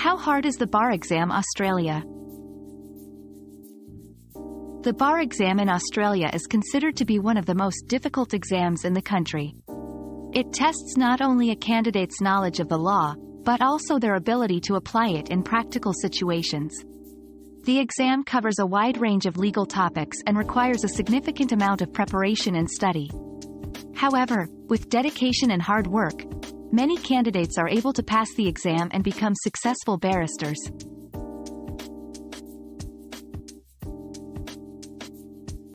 How hard is the bar exam, Australia? The bar exam in Australia is considered to be one of the most difficult exams in the country. It tests not only a candidate's knowledge of the law, but also their ability to apply it in practical situations. The exam covers a wide range of legal topics and requires a significant amount of preparation and study. However, with dedication and hard work, many candidates are able to pass the exam and become successful barristers.